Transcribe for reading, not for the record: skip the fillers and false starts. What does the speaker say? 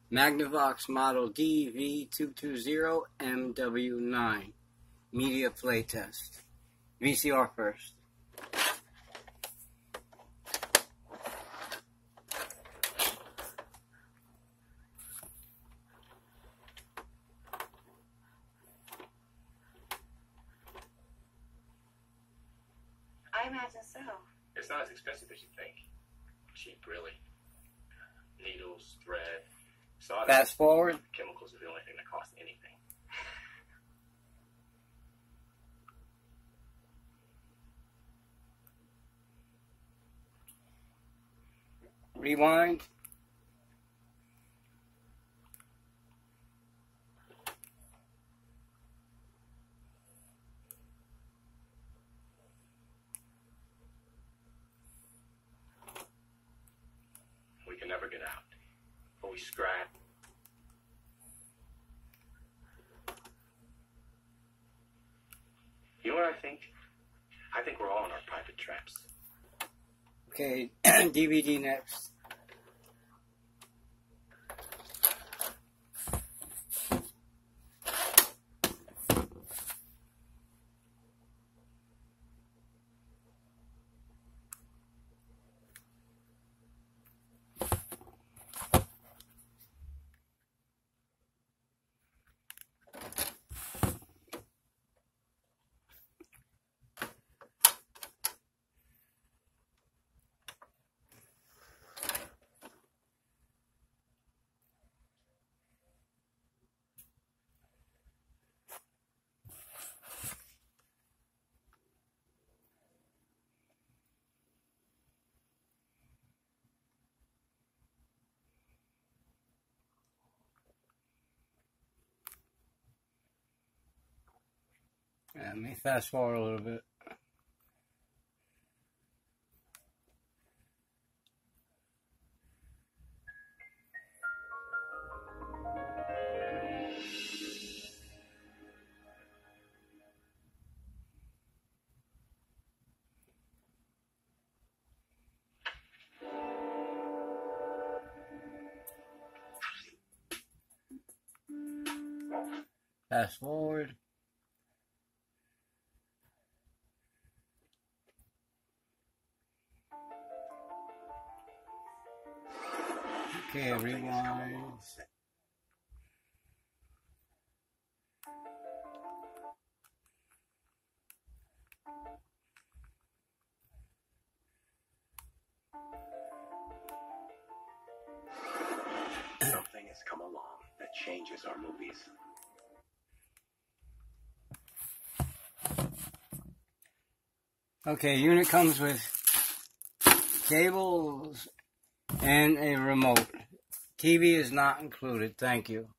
Magnavox Model DV220MW9 Media Playtest. VCR first. I imagine so. It's not as expensive as you think. Cheap, really. Needles, thread, sawdust. Fast forward. Chemicals are the only thing that cost anything. Rewind. We can never get out. But we scrap. You know what I think? I think we're all in our private traps. Okay, DVD next. Let me fast forward a little bit. Fast forward. Okay, rewind. Something has come along that changes our movies. Okay, unit comes with cables and a remote. TV is not included, thank you.